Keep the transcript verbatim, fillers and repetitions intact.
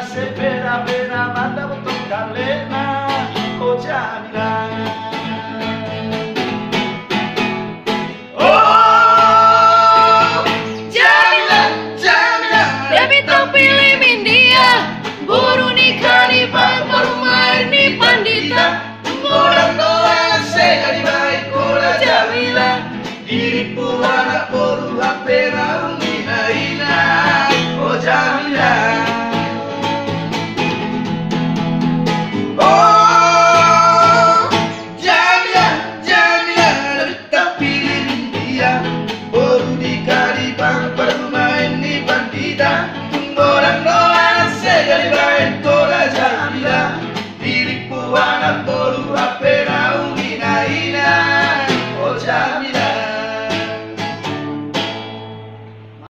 Sepera-pera mata untuk kalena. Oh Jamila, oh Jamila, Jamila. Baby tak pilih India, buru nikah di baru main di pandita. Orang doa sekali baik kola Jamila. Diriku anak boru hapera ungina-ina. Oh Jamila, oh Jamila, Jamila. Tak pilih dia, boru nikah di bang baru main di pandita. Orang doa